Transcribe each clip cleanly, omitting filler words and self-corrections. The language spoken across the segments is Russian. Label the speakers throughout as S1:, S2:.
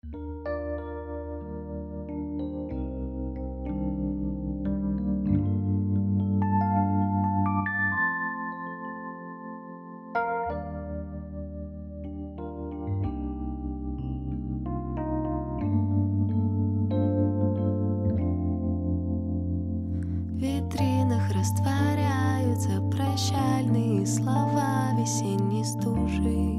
S1: В витринах растворяются прощальные слова весенней стужи.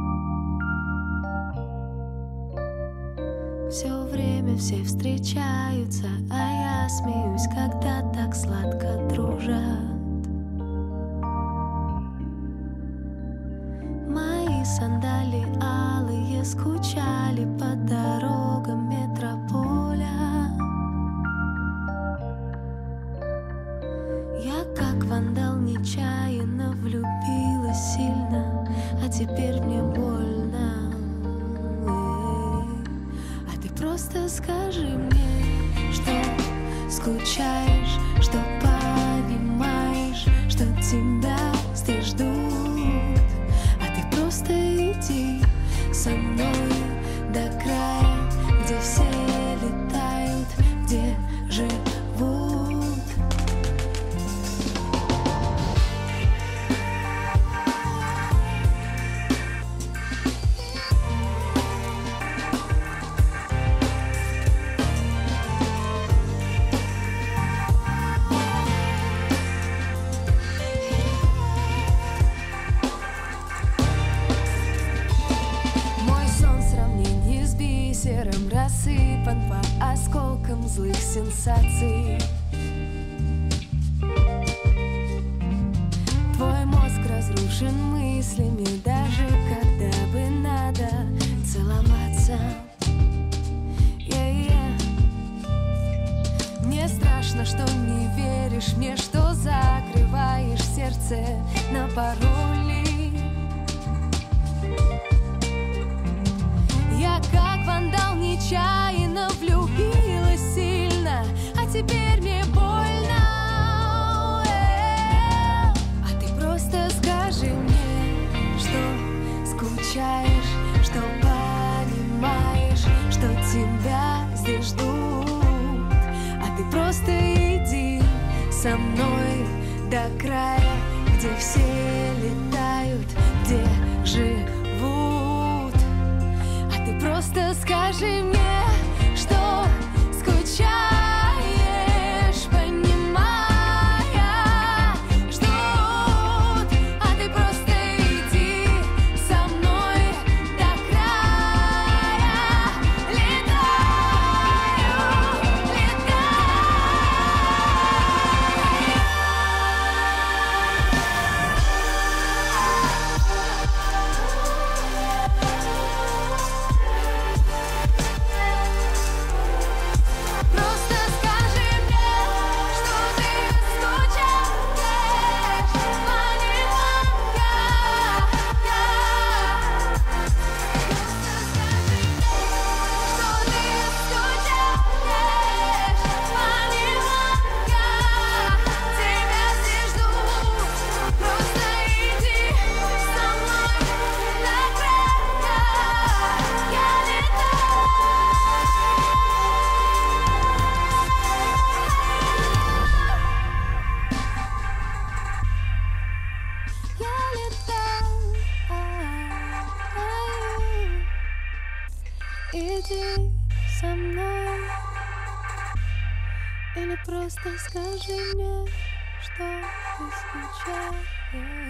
S1: Все время все встречаются, а я смеюсь, когда так сладко дружат. Мои сандали алые скучали по дорогам метрополя. Я как вандал нечаянно влюбилась сильно, а теперь мне больно. А ты просто скажи мне, что скучаешь, что понимаешь, что тебя здесь ждут. А ты просто иди со мной до края, где все летают, где живут. Рассыпан по осколкам злых сенсаций. Твой мозг разрушен мыслями, даже когда бы надо целоваться. Мне страшно, что не веришь мне, что закрываешь сердце на пароли. Я как вандал нечаянно влюбилась сильно, а теперь мне больно. А ты просто скажи мне, что скучаешь, что понимаешь, что тебя здесь ждут. А ты просто иди со мной до края, где все летают, где живут. Ты просто скажи мне, что скучаешь, понимая, ждут. А ты просто иди со мной до края. Летаю, летаю. Иди со мной, или просто скажи мне, что ты скучаешь.